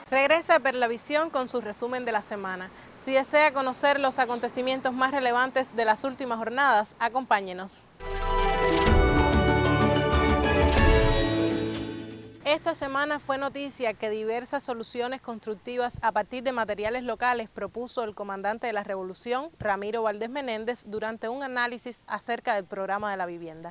Regresa Perlavisión con su resumen de la semana. Si desea conocer los acontecimientos más relevantes de las últimas jornadas, acompáñenos. Esta semana fue noticia que diversas soluciones constructivas a partir de materiales locales propuso el comandante de la Revolución, Ramiro Valdés Menéndez, durante un análisis acerca del programa de la vivienda.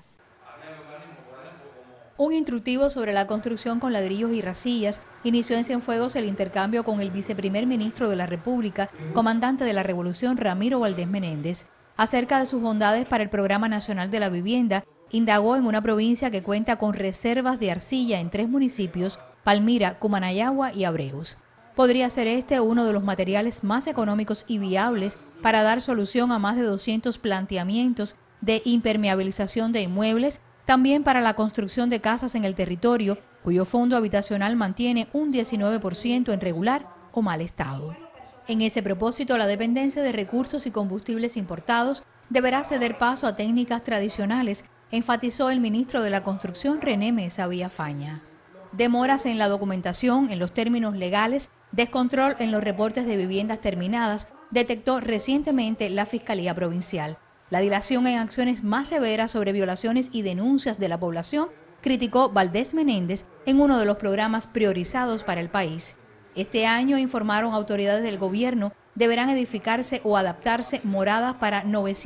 Un instructivo sobre la construcción con ladrillos y racillas inició en Cienfuegos el intercambio con el viceprimer ministro de la República, comandante de la Revolución, Ramiro Valdés Menéndez. Acerca de sus bondades para el Programa Nacional de la Vivienda, indagó en una provincia que cuenta con reservas de arcilla en 3 municipios, Palmira, Cumanayagua y Abreus. Podría ser este uno de los materiales más económicos y viables para dar solución a más de 200 planteamientos de impermeabilización de inmuebles, también para la construcción de casas en el territorio, cuyo fondo habitacional mantiene un 19% en regular o mal estado. En ese propósito, la dependencia de recursos y combustibles importados deberá ceder paso a técnicas tradicionales, enfatizó el ministro de la Construcción, René Mesa Villafaña. Demoras en la documentación, en los términos legales, descontrol en los reportes de viviendas terminadas, detectó recientemente la Fiscalía Provincial. La dilación en acciones más severas sobre violaciones y denuncias de la población, criticó Valdés Menéndez en uno de los programas priorizados para el país. Este año, informaron autoridades del gobierno, deberán edificarse o adaptarse moradas para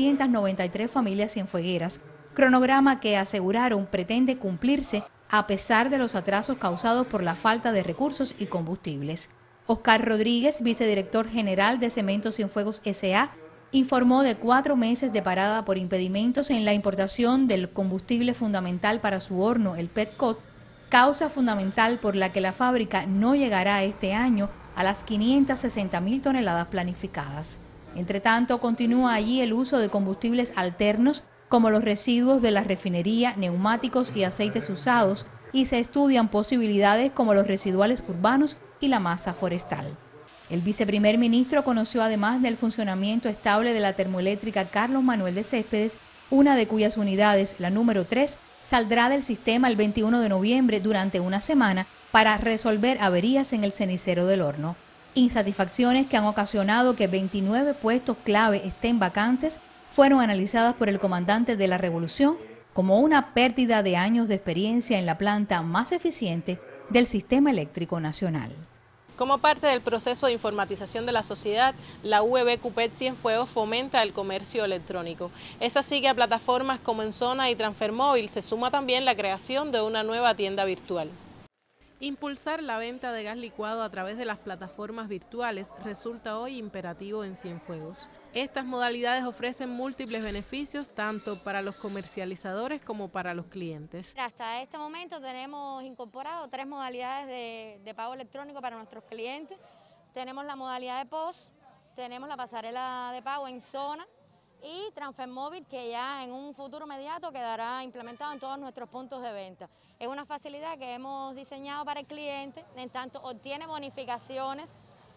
993 familias cienfuegueras, cronograma que aseguraron pretende cumplirse a pesar de los atrasos causados por la falta de recursos y combustibles. Oscar Rodríguez, vicedirector general de Cementos Cienfuegos S.A., informó de 4 meses de parada por impedimentos en la importación del combustible fundamental para su horno, el petcoke, causa fundamental por la que la fábrica no llegará este año a las 560.000 toneladas planificadas. Entre tanto, continúa allí el uso de combustibles alternos como los residuos de la refinería, neumáticos y aceites usados, y se estudian posibilidades como los residuales urbanos y la masa forestal. El viceprimer ministro conoció además del funcionamiento estable de la termoeléctrica Carlos Manuel de Céspedes, una de cuyas unidades, la número 3, saldrá del sistema el 21 de noviembre durante una semana para resolver averías en el cenicero del horno. Insatisfacciones que han ocasionado que 29 puestos clave estén vacantes fueron analizadas por el comandante de la Revolución como una pérdida de años de experiencia en la planta más eficiente del sistema eléctrico nacional. Como parte del proceso de informatización de la sociedad, la UEB CUPET Cienfuegos fomenta el comercio electrónico. Es así que a plataformas como Enzona y Transfermóvil se suma también la creación de una nueva tienda virtual. Impulsar la venta de gas licuado a través de las plataformas virtuales resulta hoy imperativo en Cienfuegos. Estas modalidades ofrecen múltiples beneficios tanto para los comercializadores como para los clientes. Hasta este momento tenemos incorporado 3 modalidades de pago electrónico para nuestros clientes. Tenemos la modalidad de POS, tenemos la pasarela de pago en zona y Transfermóvil, que ya en un futuro inmediato quedará implementado en todos nuestros puntos de venta. Es una facilidad que hemos diseñado para el cliente, en tanto obtiene bonificaciones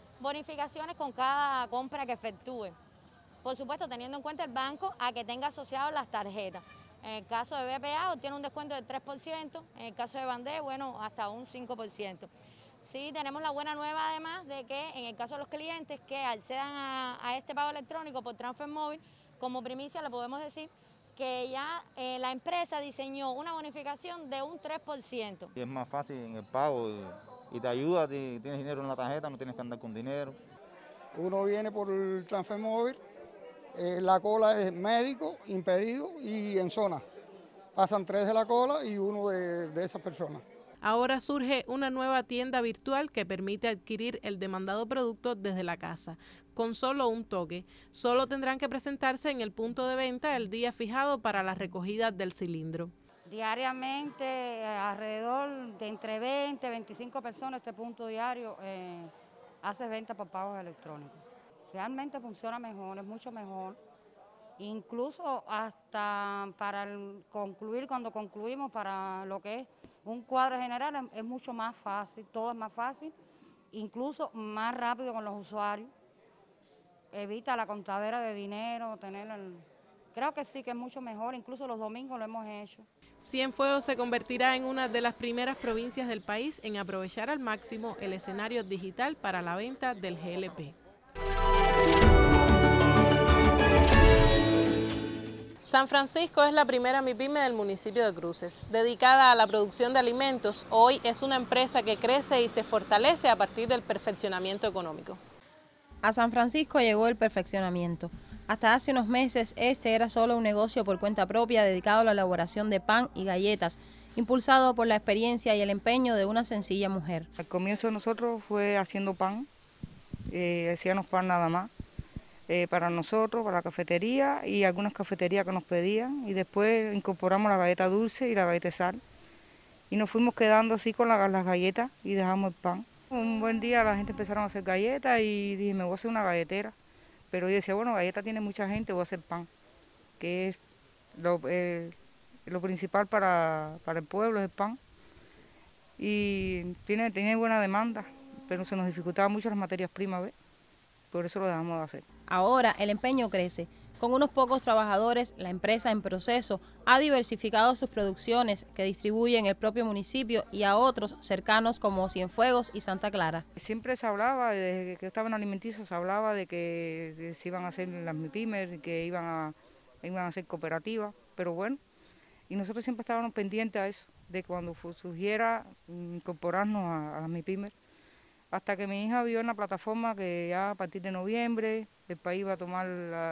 con cada compra que efectúe. Por supuesto, teniendo en cuenta el banco a que tenga asociado las tarjetas. En el caso de BPA obtiene un descuento del 3%, en el caso de Bandé, bueno, hasta un 5%. Sí, tenemos la buena nueva además de que en el caso de los clientes que accedan a este pago electrónico por Transfermóvil, como primicia le podemos decir que ya la empresa diseñó una bonificación de un 3%. Es más fácil en el pago y te ayuda, tienes dinero en la tarjeta, no tienes que andar con dinero. Uno viene por el Transfermóvil, la cola es médico, impedido y en zona. Pasan 3 de la cola y uno de esas personas. Ahora surge una nueva tienda virtual que permite adquirir el demandado producto desde la casa, con solo un toque. Solo tendrán que presentarse en el punto de venta el día fijado para la recogida del cilindro. Diariamente, alrededor de entre 20 y 25 personas, este punto diario hace venta por pagos electrónicos. Realmente funciona mejor, es mucho mejor. Incluso hasta para concluir, cuando concluimos para lo que es un cuadro general, es mucho más fácil, todo es más fácil, incluso más rápido con los usuarios. Evita la contadera de dinero, tener Creo que sí, que es mucho mejor, incluso los domingos lo hemos hecho. Cienfuegos se convertirá en una de las primeras provincias del país en aprovechar al máximo el escenario digital para la venta del GLP. San Francisco es la primera MIPYME del municipio de Cruces. Dedicada a la producción de alimentos, hoy es una empresa que crece y se fortalece a partir del perfeccionamiento económico. A San Francisco llegó el perfeccionamiento. Hasta hace unos meses este era solo un negocio por cuenta propia dedicado a la elaboración de pan y galletas, impulsado por la experiencia y el empeño de una sencilla mujer. Al comienzo nosotros fue haciendo pan, hacíamos pan nada más, para nosotros, para la cafetería y algunas cafeterías que nos pedían, y después incorporamos la galleta dulce y la galleta de sal y nos fuimos quedando así con las galletas y dejamos el pan. Un buen día la gente empezaron a hacer galletas y dije, me voy a hacer una galletera. Pero yo decía, bueno, galleta tiene mucha gente, voy a hacer pan, que es lo principal para el pueblo, es el pan. Y tiene buena demanda, pero se nos dificultaban mucho las materias primas, ¿ves? Por eso lo dejamos de hacer. Ahora el empeño crece. Con unos pocos trabajadores, la empresa en proceso ha diversificado sus producciones que distribuye en el propio municipio y a otros cercanos como Cienfuegos y Santa Clara. Siempre se hablaba, desde que yo estaba en alimenticia, se hablaba de que se iban a hacer las MIPYME, que iban a hacer cooperativas, pero bueno, y nosotros siempre estábamos pendientes a eso, de cuando surgiera incorporarnos a las MIPYME, hasta que mi hija vio en la plataforma que ya a partir de noviembre el país iba a tomar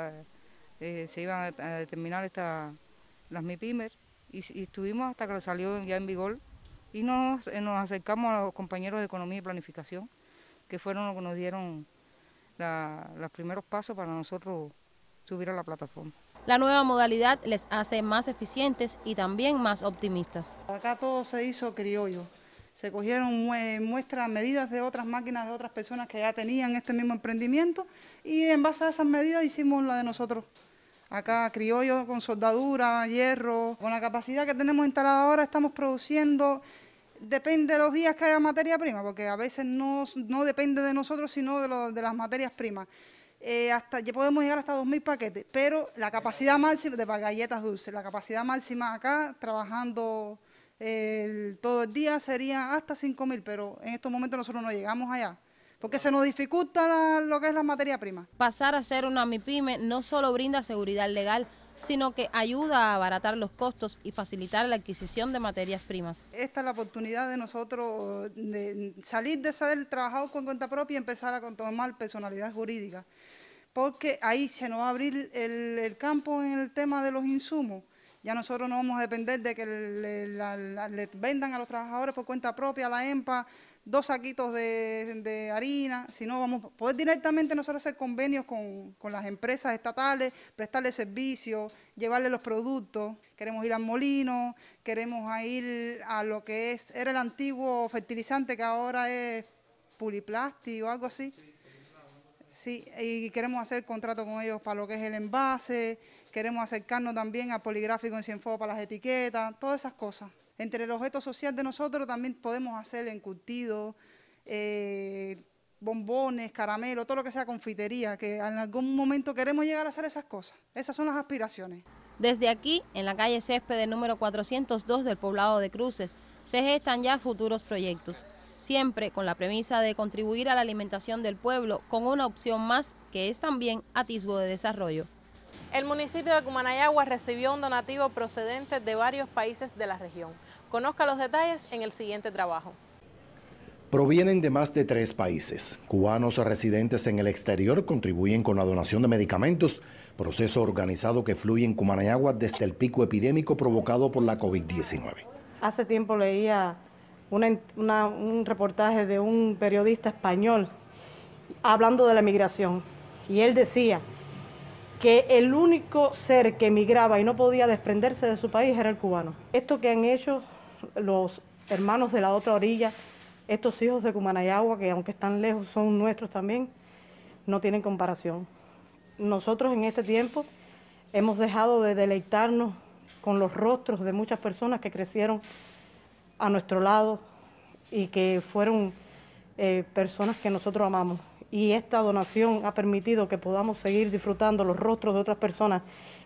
se iban a determinar las MIPYME y estuvimos hasta que salió ya en vigor y nos acercamos a los compañeros de Economía y Planificación, que fueron los que nos dieron los primeros pasos para nosotros subir a la plataforma. La nueva modalidad les hace más eficientes y también más optimistas. Acá todo se hizo criollo. Se cogieron medidas de otras máquinas de otras personas que ya tenían este mismo emprendimiento y en base a esas medidas hicimos la de nosotros. Acá criollo con soldadura, hierro, con la capacidad que tenemos instalada ahora estamos produciendo, depende de los días que haya materia prima, porque a veces no depende de nosotros sino de las materias primas. Ya podemos llegar hasta 2.000 paquetes, pero la capacidad máxima de galletas dulces, la capacidad máxima acá trabajando todo el día sería hasta 5.000, pero en estos momentos nosotros no llegamos allá, porque se nos dificulta lo que es la materia prima. Pasar a ser una MIPYME no solo brinda seguridad legal, sino que ayuda a abaratar los costos y facilitar la adquisición de materias primas. Esta es la oportunidad de nosotros de salir de ser trabajador con cuenta propia y empezar a tomar personalidad jurídica, porque ahí se nos va a abrir el campo en el tema de los insumos. Ya nosotros no vamos a depender de que le vendan a los trabajadores por cuenta propia a la EMPA 2 saquitos de harina, sino vamos a poder directamente nosotros hacer convenios con las empresas estatales, prestarles servicios, llevarles los productos. Queremos ir al molino, queremos ir a lo que era el antiguo fertilizante que ahora es Puliplasti o algo así. Sí, y queremos hacer contrato con ellos para lo que es el envase, queremos acercarnos también al poligráfico en Cienfuegos para las etiquetas, todas esas cosas. Entre el objeto social de nosotros también podemos hacer encurtidos, bombones, caramelos, todo lo que sea confitería, que en algún momento queremos llegar a hacer esas cosas. Esas son las aspiraciones. Desde aquí, en la calle Césped número 402 del poblado de Cruces, se gestan ya futuros proyectos, siempre con la premisa de contribuir a la alimentación del pueblo con una opción más que es también atisbo de desarrollo. El municipio de Cumanayagua recibió un donativo procedente de varios países de la región. Conozca los detalles en el siguiente trabajo. Provienen de más de 3 países. Cubanos residentes en el exterior contribuyen con la donación de medicamentos, proceso organizado que fluye en Cumanayagua desde el pico epidémico provocado por la COVID-19. Hace tiempo leía un reportaje de un periodista español hablando de la migración y él decía que el único ser que emigraba y no podía desprenderse de su país era el cubano. Esto que han hecho los hermanos de la otra orilla, estos hijos de Cumanayagua, que aunque están lejos son nuestros también, no tienen comparación. Nosotros en este tiempo hemos dejado de deleitarnos con los rostros de muchas personas que crecieron a nuestro lado y que fueron personas que nosotros amamos. Y esta donación ha permitido que podamos seguir disfrutando los rostros de otras personas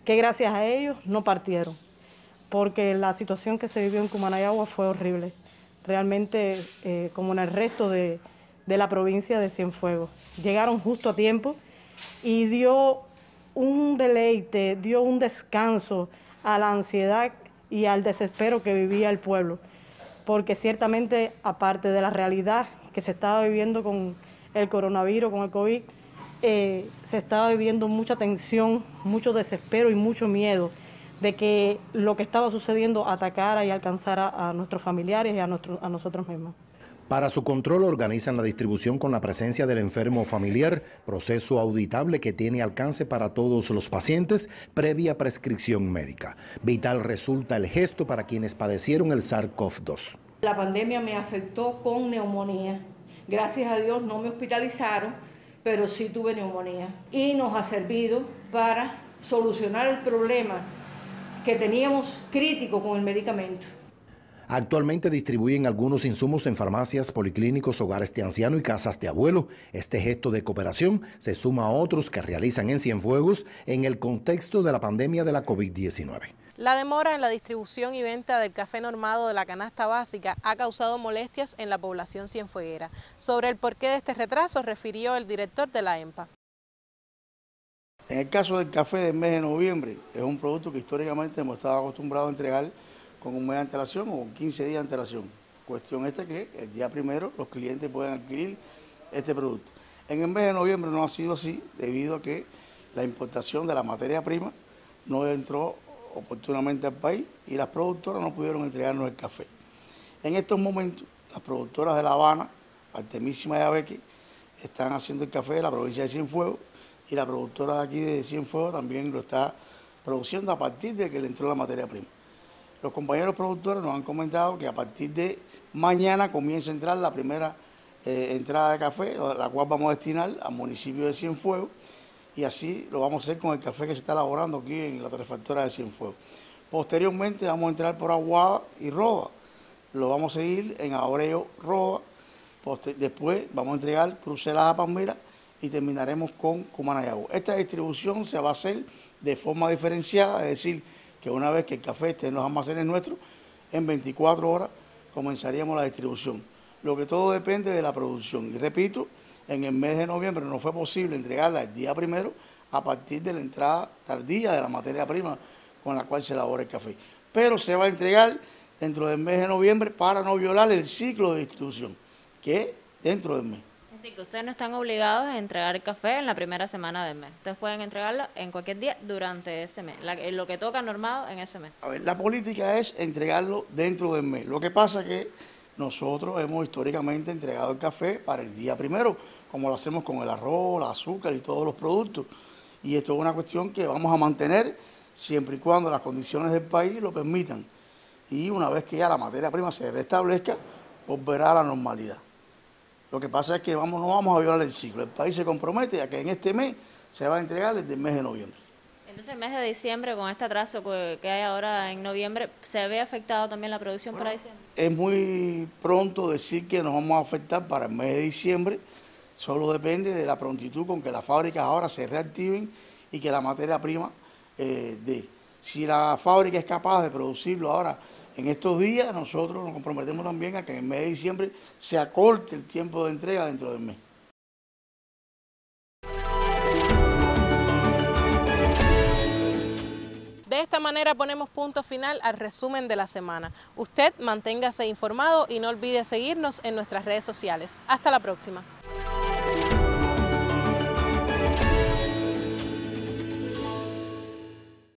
que gracias a ellos no partieron, porque la situación que se vivió en Cumanayagua fue horrible, realmente como en el resto de la provincia de Cienfuegos. Llegaron justo a tiempo y dio un deleite, dio un descanso a la ansiedad y al desespero que vivía el pueblo, porque ciertamente, aparte de la realidad que se estaba viviendo con el coronavirus, con el COVID, se estaba viviendo mucha tensión, mucho desespero y mucho miedo de que lo que estaba sucediendo atacara y alcanzara a nuestros familiares y a nosotros mismos. Para su control organizan la distribución con la presencia del enfermo familiar, proceso auditable que tiene alcance para todos los pacientes previa prescripción médica. Vital resulta el gesto para quienes padecieron el SARS-CoV-2. La pandemia me afectó con neumonía. Gracias a Dios no me hospitalizaron, pero sí tuve neumonía. Y nos ha servido para solucionar el problema que teníamos crítico con el medicamento. Actualmente distribuyen algunos insumos en farmacias, policlínicos, hogares de ancianos y casas de abuelo. Este gesto de cooperación se suma a otros que realizan en Cienfuegos en el contexto de la pandemia de la COVID-19. La demora en la distribución y venta del café normado de la canasta básica ha causado molestias en la población cienfueguera. Sobre el porqué de este retraso refirió el director de la EMPA. En el caso del café del mes de noviembre, es un producto que históricamente hemos estado acostumbrados a entregar con un mes de antelación o 15 días de antelación. Cuestión esta que el día primero los clientes pueden adquirir este producto. En el mes de noviembre no ha sido así debido a que la importación de la materia prima no entró oportunamente al país y las productoras no pudieron entregarnos el café. En estos momentos las productoras de La Habana, Artemísima y Abeque, están haciendo el café de la provincia de Cienfuegos y la productora de aquí de Cienfuegos también lo está produciendo a partir de que le entró la materia prima. Los compañeros productores nos han comentado que a partir de mañana comienza a entrar la primera entrada de café, la cual vamos a destinar al municipio de Cienfuegos, y así lo vamos a hacer con el café que se está elaborando aquí en la torrefactora de Cienfuegos. Posteriormente vamos a entrar por Aguada y Roda, lo vamos a seguir en Abreu, Roda, después vamos a entregar Cruceladas, Palmira y terminaremos con Cumanayagua. Esta distribución se va a hacer de forma diferenciada, es decir, que una vez que el café esté en los almacenes nuestros, en 24 horas comenzaríamos la distribución. Lo que todo depende de la producción. Y repito, en el mes de noviembre no fue posible entregarla el día primero a partir de la entrada tardía de la materia prima con la cual se elabora el café. Pero se va a entregar dentro del mes de noviembre para no violar el ciclo de distribución, que es dentro del mes. Es decir, que ustedes no están obligados a entregar el café en la primera semana del mes. Ustedes pueden entregarlo en cualquier día durante ese mes, lo que toca normado en ese mes. A ver, la política es entregarlo dentro del mes. Lo que pasa es que nosotros hemos históricamente entregado el café para el día primero, como lo hacemos con el arroz, el azúcar y todos los productos. Y esto es una cuestión que vamos a mantener siempre y cuando las condiciones del país lo permitan. Y una vez que ya la materia prima se restablezca, volverá a la normalidad. Lo que pasa es que no vamos a violar el ciclo. El país se compromete a que en este mes se va a entregar desde el mes de noviembre. Entonces el mes de diciembre, con este atraso que hay ahora en noviembre, ¿se ve afectado también la producción para diciembre? Es muy pronto decir que nos vamos a afectar para el mes de diciembre. Solo depende de la prontitud con que las fábricas ahora se reactiven y que la materia prima dé. Si la fábrica es capaz de producirlo ahora en estos días, nosotros nos comprometemos también a que en el mes de diciembre se acorte el tiempo de entrega dentro del mes. De esta manera ponemos punto final al resumen de la semana. Usted manténgase informado y no olvide seguirnos en nuestras redes sociales. Hasta la próxima.